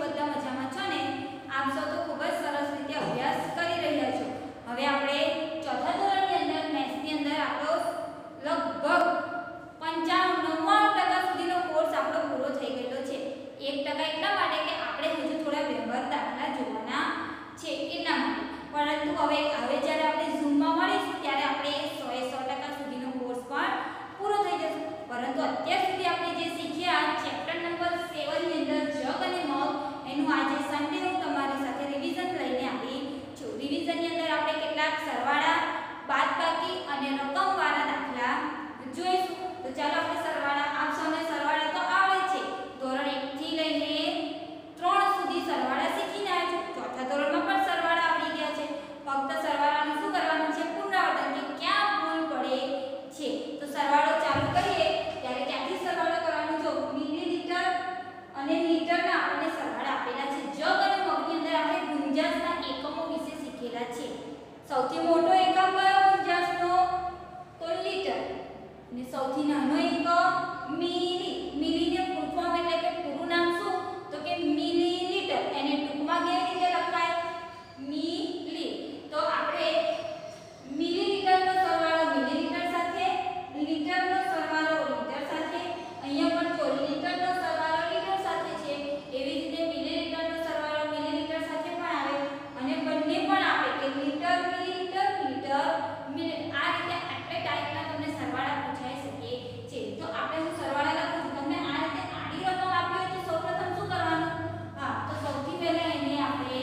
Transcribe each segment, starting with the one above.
બધા મજામાં છો ને? આપ સૌ તો ખૂબ જ સરસ રીતે અભ્યાસ કરી રહ્યા છો. હવે આપણે ચોથા ધોરણની અંદર મેથ્સની અંદર આપણો લગભગ 95-99% સુધીનો કોર્સ આપણો પૂરો થઈ ગયેલો છે. 1% એટલા માટે કે આપણે હજુ થોડા વ્યવહાર દાખલા જોવાના છે એટલા માટે. પરંતુ હવે જ્યારે આપણે ઝૂમમાં મળીશું ત્યારે આપણે 100% સુધીનો કોર્સ પણ પૂરો થઈ જશે. પરંતુ અત્યાર સુધી આપણે જે શીખ્યા ચેપ્ટર નંબર 7 ની અંદર જગ અને મગ એનું આજે સન્ડે હું તમારી સાથે રિવિઝન લઈને આવી છું. રિવિઝનની અંદર આપણે કેટલાક સરવાળા, બાદબાકી અને રકમવાળા દાખલા જોઈશું. તો ચાલો આપણે સરવાળા, આપ સૌને સરવાળા તો આવડે છે. ધોરણ 1 થી લઈને 3 સુધી સરવાળા શીખીને આવ્યા છો. ચોથા ધોરણમાં પણ સરવાળા આવડી ગયા છે. ફક્ત સરવાળાનું શું કરવાનું છે? પુનરાવર્તન, કે ક્યાં ભૂલ પડે છે. તો સરવાળો ચાલુ કરીએ ત્યારે ક્યાંથી સરવાળો કરવાનો? જો મિલીલીટર અને લીટરના આપણને સરવાળા આપેલા છે. જગ અને મગની અંદર આપણે ગુંજાશના એકમો વિશે શીખેલા છે. સૌથી મોટો એકમ કયો ગુંજાશનો? તો લીટર. અને સૌથી નાનો એકમ મિલી. મિલીને ફૂલ ફોર્મ એટલે કે પૂરું નામ શું? તો કે મિલીલીટર. એને ટૂંકમાં કેવી રીતે લખાય? મિલી. તો આપણે મિલીલીટરનો સરવાળો મિલીલીટર સાથે, લીટરનો સરવાળો લીટર સાથે, અહીંયા પણ જો લીટરનો સરવાળો લીટર સાથે છે, એવી જ રીતે મિલીલીટરનો સરવાળો મિલીલીટર સાથે પણ આવે અને બંને પણ આપે કે લીટર મિલીલીટર, લીટર મિલી. આ રીતે આટલે ટાઈપના તમને સરવાળા પૂછાઈ શકે છે. તો આપણે હું સરવાળા લખું છું. તમને આ રીતે આડી રકમ આપી હોય તો સૌપ્રથમ શું કરવાનું? હા, તો સૌથી પહેલા એને આપણે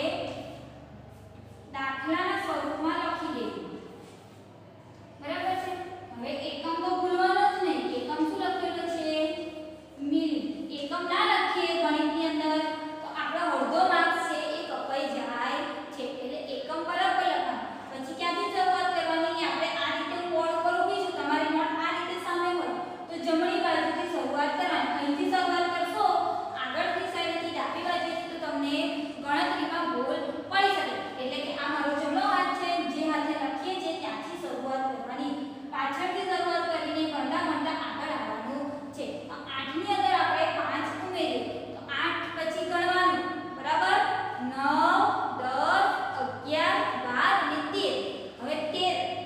દાખલાના સ્વરૂપમાં લખી દઈએ. બરાબર છે? હવે એકમ તો ભૂલવાનો જ નહીં. એકમ શું લખેલો છે? મિલી. એકમ ના લખીએ ગણિતની અંદર તો આપણો અડધો માર્ક્સ છે એ કપાઈ જાય છે. એટલે એકમ બરાબર લખવાનું. પછી ક્યાંથી શરૂઆત કરવાની? આપણે આ રીતે બોર્ડ પર ઊભીશું. તમારી નોટ આ રીતે સામે હોય તો જમણી બાજુથી શરૂઆત કરવાની. અહીંથી શરૂઆત કરશો આગળની સાઈડથી ડાબી બાજુથી તો તમને ગણતરીમાં ભૂલ પડી શકે. એટલે કે આ મારો જમણો હાથ છે, જે હાથે લખીએ છીએ ત્યાંથી શરૂઆત કરવાની. પાછળથી શરૂઆત કરીને ગણતા ગણતા આગળ આવવાનું છે. 8 ની અંદર આપણે 5 ઉમેરીએ તો 8 પછી ગણવાનું. બરાબર? 9, 10, 11, 12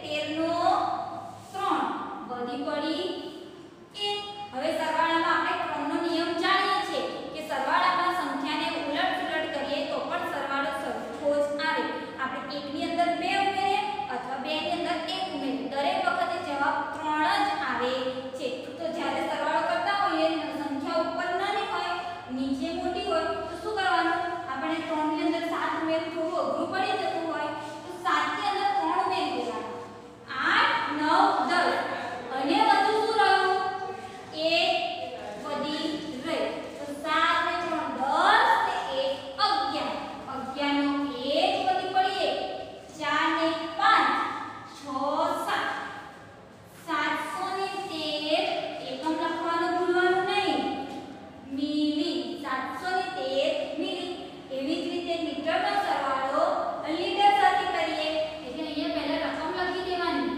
અને 13. હવે 13 નો 3 વધી પડી 1. હવે સરવાળામાં આપણે 3 નો નિયમ જાણીએ છીએ કે સરવાળામાં સંખ્યાને ઉલટ-સુલટ કરીએ તો પણ સરવાળો સરખો જ આવે. આપણે 1 ની અંદર 2 ઉમેરીએ અથવા 2 ની અંદર 1 ઉમેરીએ, દરેક વખતે જવાબ 3 જ આવે છે. તો જ્યારે સરવાળો કરતા હોઈએ સંખ્યા ઉપર નાની હોય, નીચે મોટી હોય તો શું કરવાનું? આપણે 3 ની અંદર 7 ઉમેરવું થોડું અઘરું પડી જતું હોય તો 7 ની અંદર 3 ઉમેરી દેવાનું. 8, 9, 10 અને વધુ શું રહ્યું? 1 વધી રહી. તો 7 ને 3 10 ને 1 11. 11 નો 1 વધી પડી 1. 4 ને 5 6 7. 713 એકમ લખવાનું ભૂલવાનું નહીં. મિલી. 713 મિલી. એવી જ રીતે લીટરનો સરવાળો લીટર સાથે કરીએ એટલે અહીંયા પહેલા રકમ લખી દેવાની.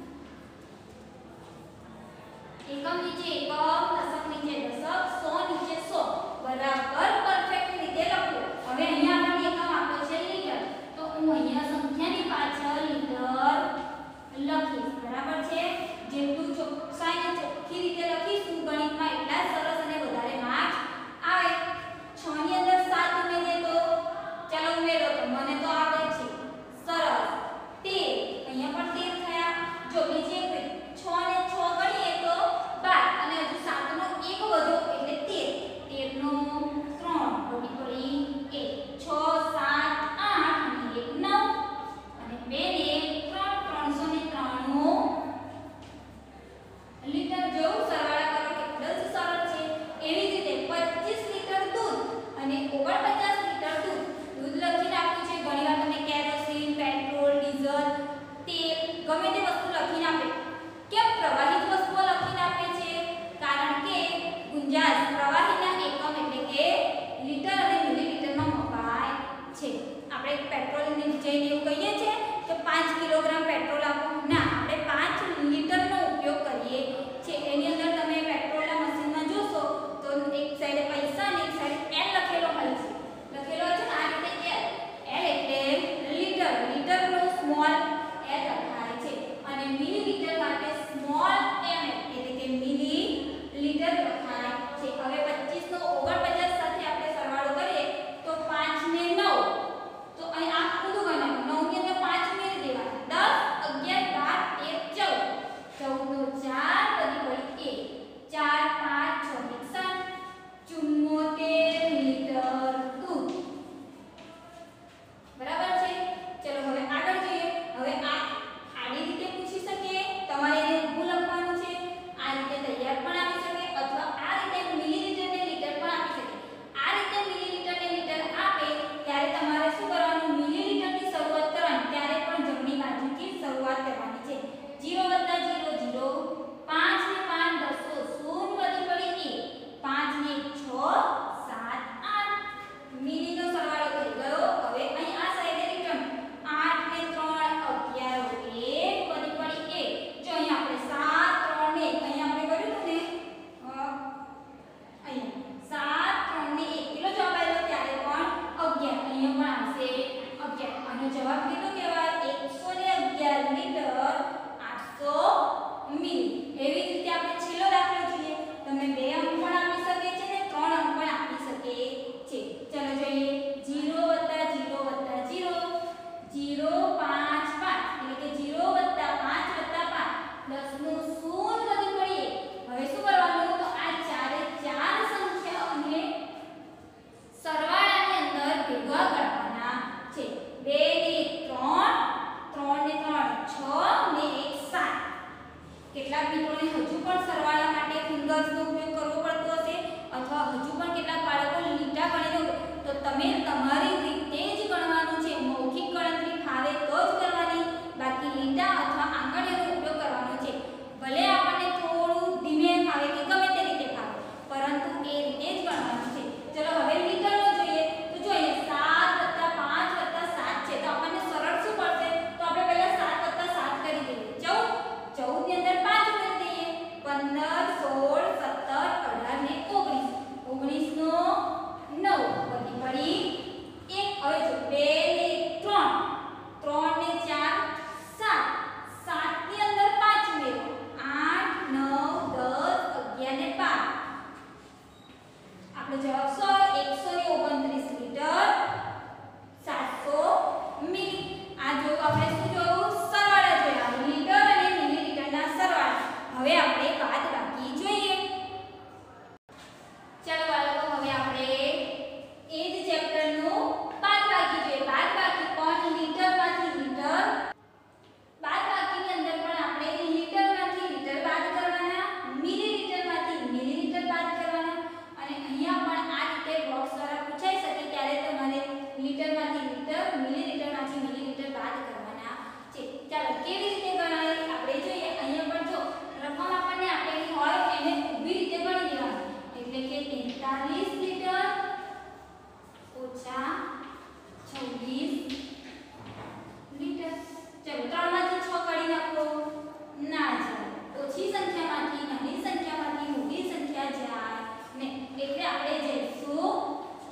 એકમ નીચે એકમ, દશક નીચે દશક, 100 નીચે 100. બરાબર પરફેક્ટ રીતે લખો. હવે અહીંયા આપણને એકમ આપ્યો છે લીટર. તો હું અહીંયા સંખ્યાની પાછળ લીટર લખીશ. બરાબર છે? જેટલું ચોકસાઈને ચોખ્ખી રીતે લખીશું ગણિતમાં એટલા જ સરસ અને વધારે માર્ક્સ આવે. 6 ની અંદર 7 ઉમેરીએ તો ચાલો ઉમેરો તો મને તો આવે છે. સરસ. 13 અહીંયા પણ 13 થયા. જો બીજી એક 6 ને 6 ગણીએ તો 12 અને હજુ 7 નો 1 વધ્યો એટલે 13. 13 નો 3 વધી પડી 1. 6 7 8 અને 1 9 અને 2 ને 3 393 લીટર. જેવું સરવાળા કરો કેટલો જ સરળ છે. એવી જ રીતે 25 લીટર દૂધ અને 49 લીટર દૂધ. દૂધ લખીને આપ્યું છે. ઘણીવાર તમને કેરોસીન, પેટ્રોલ, ડીઝલ, તેલ ગમે તે વસ્તુ લખીને આપે. કેમ પ્રવાહિત વસ્તુઓ લખીને આપે છે? કારણ કે ગુંજાશ પ્રવાહીના એકમ એટલે કે લીટર અને મિલીલીટરમાં મપાય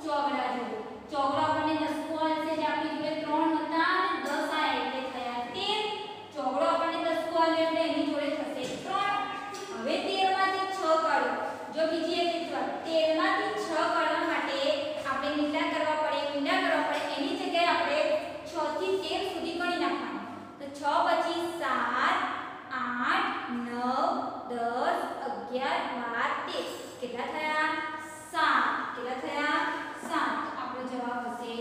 ચોગડા જોડે. ચોગડો આપણને 10 કો આવશે જે આપણી જોડે 3 હતા અને 10 આયા એટલે થયા 13. ચોગડો આપણને 10 કો આવ્યો એટલે એની જોડે થશે 3. હવે 13 માંથી 6 કાઢો. જો બીજી એક રીત 13 માંથી 6 કાઢવા માટે આપણે મીંડા કરવા પડે. એની જગ્યાએ આપણે 6 થી 13 સુધી ગણી નાખવાનું. તો 6 પછી 7 8 9 10 11 12 13 કેટલા થયા 7. કેટલા થયા 7. આપણો જવાબ હશે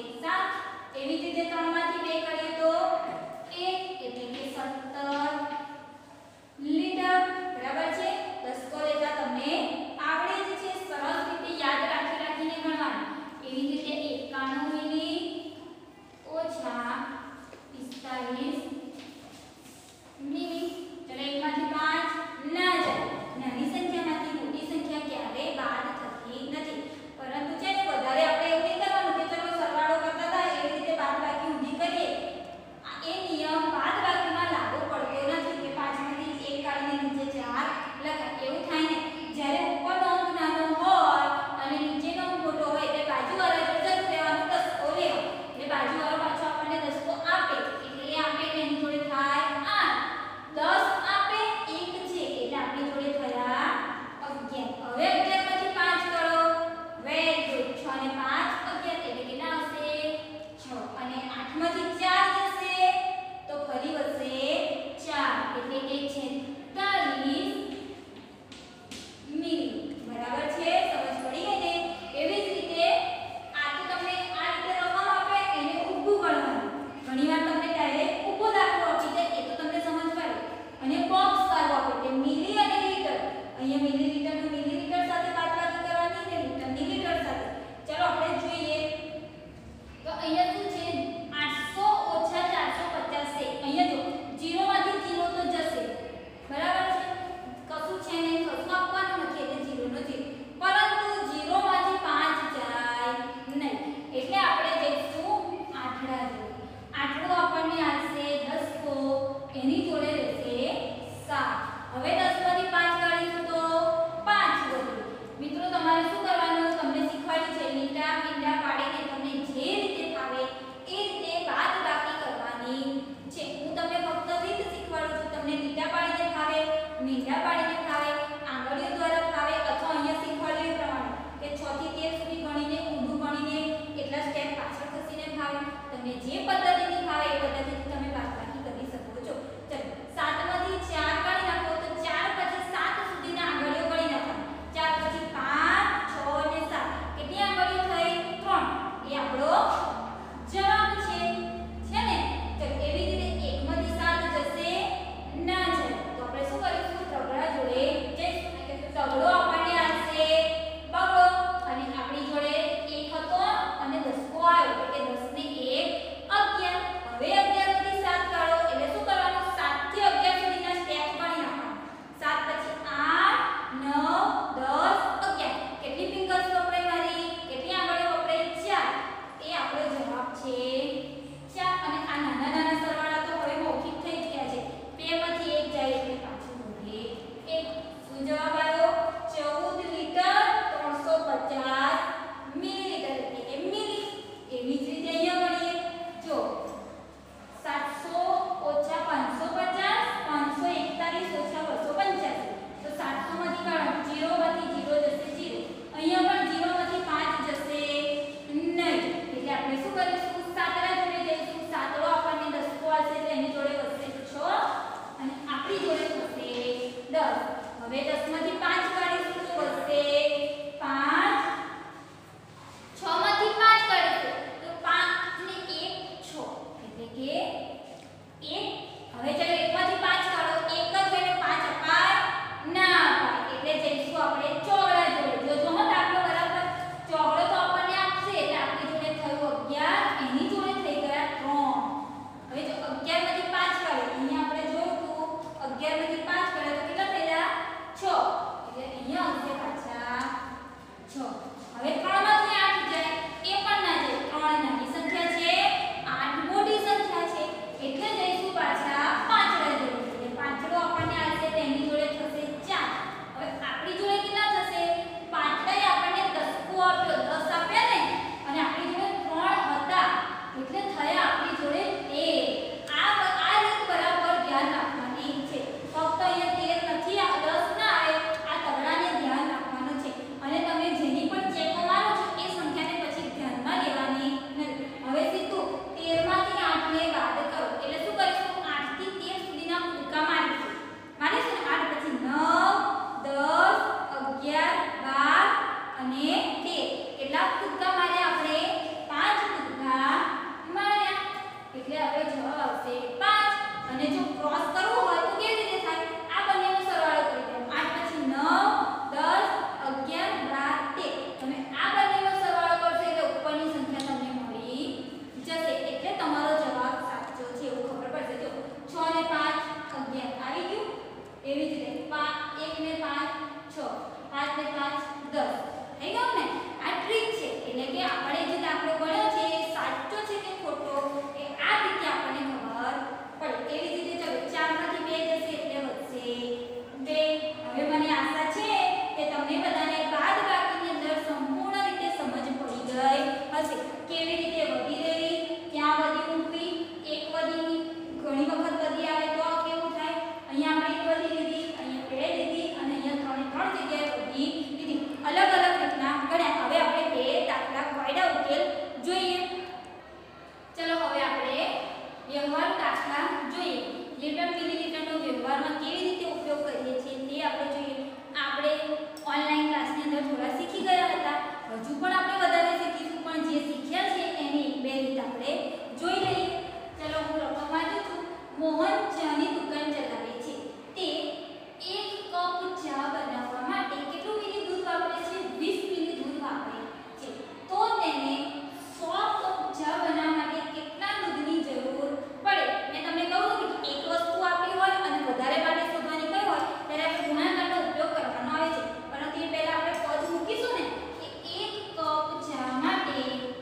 કેવી રીતે વધી રહેવી, ક્યાં વધી મૂકવી, એક વધી ઘણી વખત વધી આવે તો કેવું થાય, અહીંયા આપણે એક વધી લીધી, અહીંયા બે લીધી અને અહીંયા ત્રણ જગ્યાએ વધી લીધી. અલગ અલગ રીતના ગણ્યા. હવે આપણે બે દાખલા વાયડા ઉકેલ જોઈએ. ચલો હવે આપણે વ્યવહાર દાખલા જોઈએ. લીટર મિલીલીટરનો વ્યવહારમાં કેવી રીતે ઉપયોગ કરીએ છીએ તે આપણે જોઈએ. આપણે ઓનલાઈન ક્લાસની અંદર થોડા શીખી ગયા હતા. હજુ પણ આપણે વધારે શીખીશું, પણ જે શીખ્યા છે એની એક બે રીત આપણે જોઈ લઈએ. ચલો હું રકમ વાંચું છું. મોહન ચાની દુકાન ચલાવે છે. તે 1 કપ ચા બનાવવા માટે કેટલું મિલી દૂધ વાપરે છે? 20 મિલી દૂધ વાપરે છે. તો તેને 100 કપ ચા બનાવવા માટે કેટલા દૂધની જરૂર પડે? મેં તમને કહું કે એક વસ્તુ આપી હોય અને વધારે માટે શોધવાની કહી હોય ત્યારે આપણે ગુણાકારનો ઉપયોગ કરવાનો આવે છે. પરંતુ એ પહેલા આપણે પદ મૂકીશું ને કે 1 કપ ચા માટે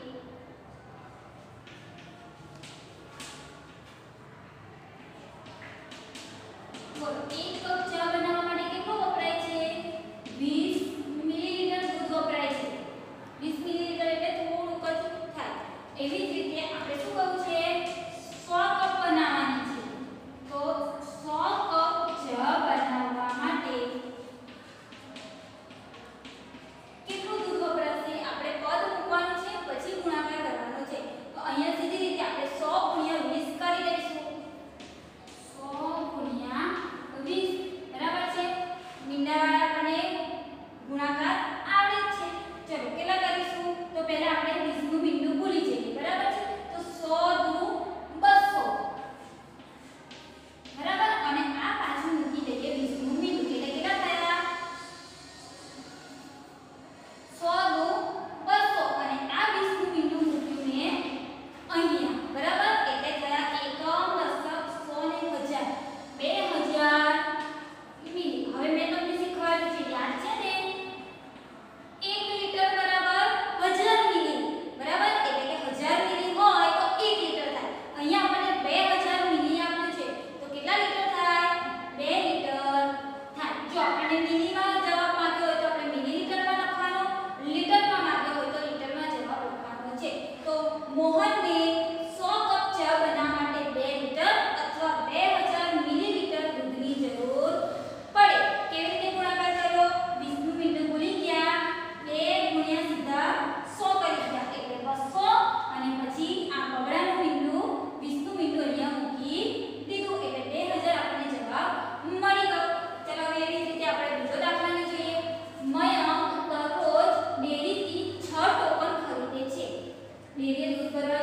બોલો 1 કપ ચા બનાવવા માટે કેટલું વપરાય છે? 20 મિલીલીટર દૂધ વપરાય છે. 20 મિલીલીટર એટલે થોડુંક જ થાય. એવી જ રીતે આપણે શું કહું છે? 100 કપ બનાવવાની છે. તો 100 કપ ચા બનાવવા માટે કેટલું દૂધ વપરાશે? આપણે પદ મૂકવાનું છે, પછી ગુણાકાર કરવાનો છે. તો અહીંયા સીધી રીતે આપણે 100 * 20 કરી દઈશું. 100 * 20 બરાબર છે. મીંડાવાળા આપણને ગુણાકાર આવડે જ છે. ચલો કેટલા કરીશું? તો પહેલા આપણે 20 નું મીંડું ભૂલી જઈએ. બરાબર છે. તો 100 દુ 200 બરાબર. અને આ પાછું મૂકી દઈએ 20 નું મીંડું એટલે કેટલા થયા? 100 દુ 200 અને આ 20 નું મીંડું મૂક્યું મેં અહીંયા. બરાબર. એટલે થયા એકમ, દશક, 100 ને 1000. 2000 મિલી. હવે મેં તમને શીખવાડ્યું છે, યાદ છે ને? 1 લિટર બરાબર 1000 મિલી. બરાબર. એટલે કે 1000 મિલી હોય તો 1 લિટર થાય. અહીંયા આપણને 2000 મિલી આપ્યું છે. તો કેટલા લિટર થાય? 2 લિટર થાય. જો આપણને મિલીમાં જવાબ માંગ્યો હોય તો આપણે મિલીલીટરમાં લખવાનો, લીટરમાં માંગ્યો હોય તો લીટરમાં જવાબ લખવાનો છે. તો મોહનને 100 કપ ચા બનાવવા માટે 2 લિટર અથવા 2000 મિલીલીટર દૂધની જરૂર પડે. કેવી રીતે ગુણાકાર કર્યો? 20 નું મીંડું ભૂલી ગયા. 2 ગુણ્યા સીધા 100 કરી દીધા એટલે 200 અને પછી આ બગડાનું મીંડું 20 નું મીંડું અહીંયા મૂકી દીધું એટલે 2000 આપણને જવાબ મળી ગયો. ચલો હવે એવી જ રીતે આપણે બીજો દાખલાને જોઈએ. મયંક દરરોજ ડેરીથી 6 ટોકન ખરીદે છે. ડેરીએ દૂધ ભરવા